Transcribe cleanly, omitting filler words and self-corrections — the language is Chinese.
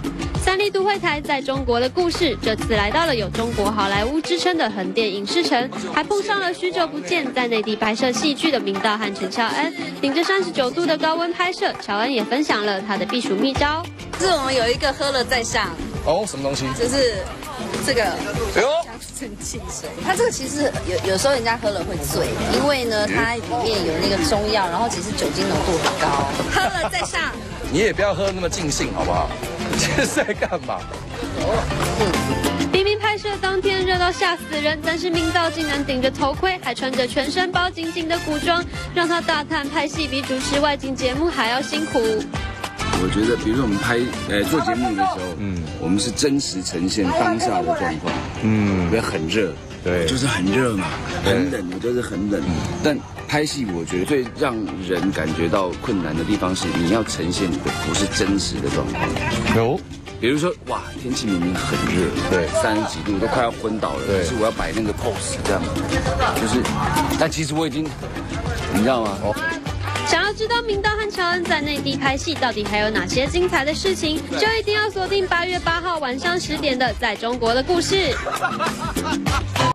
三立都会台在中国的故事，这次来到了有中国好莱坞之称的横店影视城，还碰上了许久不见在内地拍摄戏剧的明道和陈乔恩。顶着39度的高温拍摄，乔恩也分享了他的避暑秘招。 是我们有一个喝了再上哦，什么东西？ 就是这个哎呦， 香橙汽水。它这个其实有时候人家喝了会醉，因为呢它里面有那个中药，然后其实酒精浓度很高。喝了再上。 你也不要喝那么尽兴，好不好？这是在干嘛？ 明明拍摄当天热到吓死人，但是明道竟然顶着头盔，还穿着全身包紧紧的古装，让他大叹拍戏比主持外景节目还要辛苦。 我觉得，比如说我们做节目的时候，我们是真实呈现当下的状况，因为很热， 对， 就是很热嘛，很冷，我就是很冷。但拍戏，我觉得最让人感觉到困难的地方是，你要呈现的不是真实的状况。 有， 比如说，哇，天气明明很热， 对 ，30几度都快要昏倒了， 对， 可是我要摆那个 pose 这样，就是，但其实我已经，你知道吗？ 想要知道明道和乔恩在内地拍戏到底还有哪些精彩的事情，就一定要锁定8月8号晚上10点的《在中国的故事》。